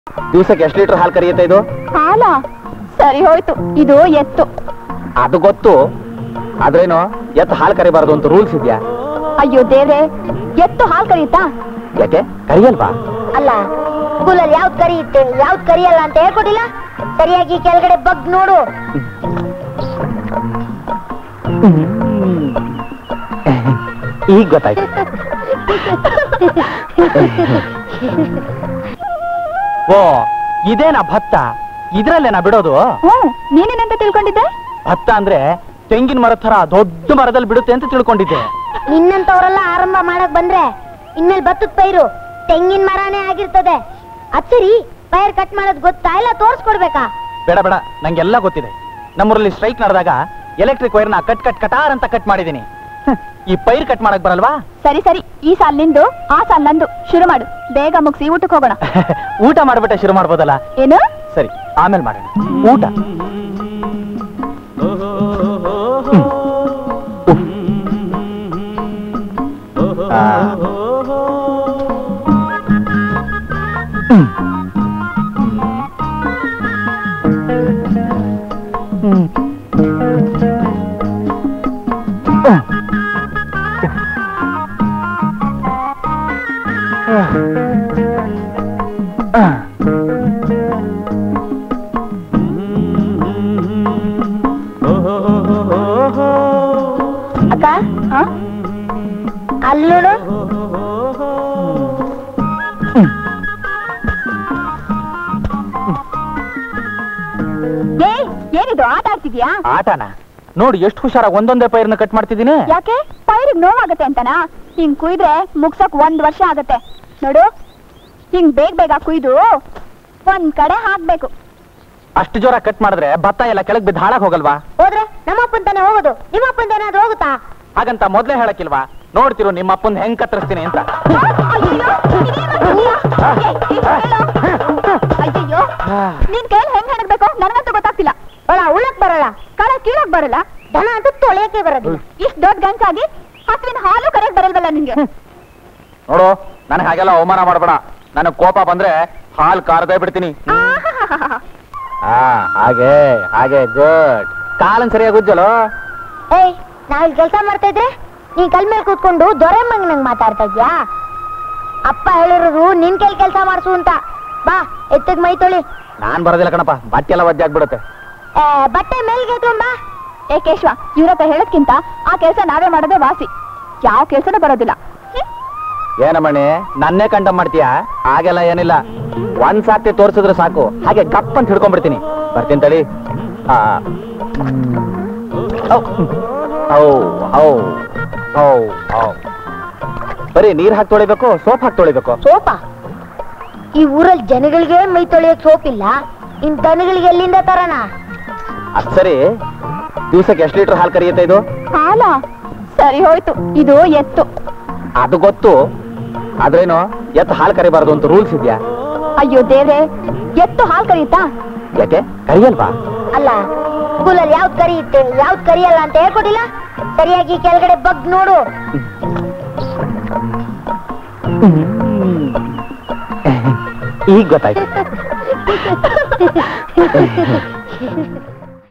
ದಿವಸಕ್ಕೆ ಎಷ್ಟು ಲೀಟರ್ ಹಾಲು ಕರಿಯುತ್ತೆ ಇದು? ಹಾಲ ಸರಿ ಹೋಯ್ತು, ಇದು ಎತ್ತು. ಅದು ಗೊತ್ತು, ಆದ್ರೇನು ಎತ್ತು ಹಾಲು ಕರಿಬಾರದು ಅಂತ ರೂಲ್ಸ್ ಇದೆಯಾ? ಅಯ್ಯೋ ದೇವ್ರೆ, ಎತ್ತು ಹಾಲು ಕರಿಯುತ್ತಾ? ಯಾಕೆ ಕರಿಯಲ್ವಾ? ಅಲ್ಲ, ಸ್ಕೂಲಲ್ಲಿ ಯಾವ್ದು ಕರಿಯುತ್ತೆ ಯಾವ್ದು ಕರಿಯಲ್ಲ ಅಂತ ಹೇಳ್ಕೊಟ್ಟಿಲ್ಲ. ಸರಿಯಾಗಿ ಕೆಳಗಡೆ ಬಗ್ ನೋಡು. ಈಗ ಗೊತ್ತಾಯ್ತು. ಓ, ಇದೇನಾ ಭತ್ತ? ಇದ್ರಲ್ಲೇನಾ ಬಿಡೋದು? ನೀನೇನಂತ ತಿಳ್ಕೊಂಡಿದ್ದೆ? ಭತ್ತ ಅಂದ್ರೆ ತೆಂಗಿನ ಮರದ ತರ ದೊಡ್ಡ ಮರದಲ್ಲಿ ಬಿಡುತ್ತೆ ಅಂತ ತಿಳ್ಕೊಂಡಿದ್ದೆ. ನಿನ್ನಂತವರೆಲ್ಲ ಆರಂಭ ಮಾಡಕ್ ಬಂದ್ರೆ ಇನ್ಮೇಲೆ ಭತ್ತದ ಪೈರು ತೆಂಗಿನ ಮರನೇ ಆಗಿರ್ತದೆ. ಅದ್ ಸರಿ, ಪೈರ್ ಕಟ್ ಮಾಡೋದ್ ಗೊತ್ತಾ ಇಲ್ಲ ತೋರ್ಸ್ಕೊಡ್ಬೇಕಾ? ಬೇಡ ಬೇಡ, ನಂಗೆಲ್ಲ ಗೊತ್ತಿದೆ. ನಮ್ಮೂರಲ್ಲಿ ಸ್ಟ್ರೈಕ್ ನಡೆದಾಗ ಎಲೆಕ್ಟ್ರಿಕ್ ವೈರ್ನ ಕಟಾರ್ ಅಂತ ಕಟ್ ಮಾಡಿದೀನಿ. ಈ ಪೈರ್ ಕಟ್ ಮಾಡಕ್ ಬರಲ್ವಾ? ಸರಿ ಸರಿ, ಈ ಸಾಲ್ ನಿಂದು, ಆ ಸಾಲ್ ನಂದು. ಶುರು ಮಾಡು, ಬೇಗ ಮುಗಿಸಿ ಊಟಕ್ಕೆ ಹೋಗೋಣ. ಊಟ ಮಾಡ್ಬಿಟ್ಟೆ ಶುರು ಮಾಡ್ಬೋದಲ್ಲ? ಏನು? ಸರಿ, ಆಮೇಲೆ ಮಾಡೋಣ ಊಟ. ಅಕ್ಕ, ಅಲ್ಲೋಡು. ಏನಿದು, ಆಟ ಆಡ್ತಿದ್ಯಾ? ಆಟನ ನೋಡಿ, ಎಷ್ಟು ಹುಷಾರಾಗಿ ಒಂದೊಂದೇ ಪೈರ್ನ ಕಟ್ ಮಾಡ್ತಿದ್ದೀನಿ. ಯಾಕೆ? ಪೈರಿಗೆ ನೋವಾಗತ್ತೆ ಅಂತನಾ? ಹಿಂಗ್ ಕುಯ್ದ್ರೆ ಮುಗ್ಸಕ್ 1 ವರ್ಷ ಆಗತ್ತೆ ನೋಡು. ಹಿಂಗ್ ಬೇಗ ಬೇಗ ಕುಯ್ದು ಒಂದ್ ಕಡೆ ಹಾಕ್ಬೇಕು. ಅಷ್ಟು ಜೋರ ಕಟ್ ಮಾಡಿದ್ರೆ ಭತ್ತ ಎಲ್ಲ ಕೆಳಗ್ ಬಿದ್ದು ಹಾಳಾಗ್ ಹೋಗಲ್ವಾ? ಹೋದ್ರೆ ನಮ್ಮಪ್ಪನ್ ತಾನೆ ಹೋಗೋದು, ನಿಮ್ಮಪ್ಪನ್ ಏನಾದ್ರು ಹೋಗುತ್ತಾ? ಹಾಗಂತ ಮೊದ್ಲೇ ಹೇಳಕ್ಕಿಲ್ವಾ? ನೋಡ್ತಿರು ನಿಮ್ಮ ಅಪ್ಪನ್ ಹೆಂಗ್ ಕತ್ತರಿಸ್ತೀನಿ ಅಂತ. ಅಯ್ಯೋ, ನಿನ್ ಕೈಲಿ ಹೆಂಗ್ ಹೆಣಗ್ಬೇಕು ನನಗಂತೂ ಗೊತ್ತಾಗ್ತಿಲ್ಲ. ಉಳ್ಳಕ್ ಬರಲ್ಲ, ಕಳ ಕೀಳಕ್ ಬರಲ್ಲ, ದನ ಅಂತೂ ತೊಳೆಯಕ್ಕೆ ಬರೋದಿಲ್ಲ. ಇಷ್ಟ್ ದೊಡ್ಡ ಗಂಚಾಗಿ ಹಸುವಿನ ಹಾಲು ಕರೆಯಕ್ ಬರಲ್ವಲ್ಲ ನಿಂಗೆ? ನೋಡು, ನನಗೆ ಹಾಗೆಲ್ಲ ಅವಮಾನ ಮಾಡಬೇಡ. ನನಗ್ ಕೋಪ ಬಂದ್ರೆ ಹಾಲ್ ಕಾರದೇ ಬಿಡ್ತೀನಿ. ಹಾಗೆ ಹಾಗೆ, ಗುಡ್. ಕಾಲನ್ ಸರಿಯಾಗಿ ಉಜ್ಜಲು. ಏಯ್, ನಾವಿಲ್ಲಿ ಕೆಲಸ ಮಾಡ್ತಾ ಇದ್ರೆ ನೀನ್ ಕಲ್ ಮೇಲೆ ಕೂತ್ಕೊಂಡು ದೊರೆ ಮಂಗನಂಗ್ ಮಾತಾಡ್ತಾ ಇದ್ಯಾ? ಅಪ್ಪ ಹೇಳಿರೋದು ನಿನ್ ಕೈಲಿ ಕೆಲಸ ಮಾಡ್ಸು ಅಂತ. ಬಾ, ಎತ್ತಿಗೆ ಮೈ ತೊಳಿ. ನಾನ್ ಬರೋದಿಲ್ಲ ಕಣಪ್ಪ, ಬಟ್ಟೆ ಎಲ್ಲ ಒದ್ದೆ ಆಗ್ಬಿಡುತ್ತೆ. ಬಟ್ಟೆ ಮೇಲ್ಗೆ ತುಂಬಾ. ಏ ಕೇಶವ, ಇವ್ರಪ್ಪ ಹೇಳದ್ಕಿಂತ ಆ ಕೆಲಸ ನಾವೇ ಮಾಡೋದೇ ವಾಸಿ. ಯಾವ ಕೆಲ್ಸನೂ ಬರೋದಿಲ್ಲ. ಏನಮ್ಮಣ್ಣಿ, ನನ್ನೇ ಕಂಡ ಮಾಡ್ತೀಯಾ? ಹಾಗೆಲ್ಲ ಏನಿಲ್ಲ, ಒಂದ್ ಸಾತಿ ತೋರ್ಸಿದ್ರೆ ಸಾಕು, ಹಾಗೆ ಗಪ್ ಅಂತ ಹಿಡ್ಕೊಂಡ್ಬಿಡ್ತೀನಿ. ಬರ್ತೀನಿ ತಡಿ. ಬರೀ ನೀರ್ ಹಾಕಿ ತೊಳಿಬೇಕು, ಸೋಪ್ ಹಾಕಿ ತೊಳಿಬೇಕು? ಸೋಪ? ಈ ಊರಲ್ಲಿ ಜನಗಳಿಗೆ ಮೈ ತೊಳೆಯಕ್ ಸೋಪ್ ಇಲ್ಲ, ಇನ್ ದನಗಳಿಗೆ ಎಲ್ಲಿಂದ ತರೋಣ? ಅದ್ ಸರಿ, ದಿವಸಕ್ಕೆ ಎಷ್ಟು ಲೀಟರ್ ಹಾಲು ಕರಿಯುತ್ತೆ ಇದು? ಹಾಲ ಸರಿ ಹೋಯ್ತು, ಇದು ಎತ್ತು. ಅದು ಗೊತ್ತು, ಆದ್ರೇನು ಎತ್ತು ಹಾಲು ಕರಿಬಾರದು ಅಂತ ರೂಲ್ಸ್ ಇದೆಯಾ? ಅಯ್ಯೋ ದೇವ್ರೆ, ಎತ್ತು ಹಾಲು ಕರಿಯುತ್ತಾ? ಯಾಕೆ ಕರಿಯಲ್ವಾ? ಅಲ್ಲ, ಸ್ಕೂಲಲ್ಲಿ ಯಾವ್ದು ಕರಿಯುತ್ತೆ ಯಾವ್ದು ಕರಿಯಲ್ಲ ಅಂತ ಹೇಳ್ಕೊಟ್ಟಿಲ್ಲ. ಸರಿಯಾಗಿ ಕೆಳಗಡೆ ಬಗ್ ನೋಡು. ಈಗ ಗೊತ್ತಾಯ್ತು.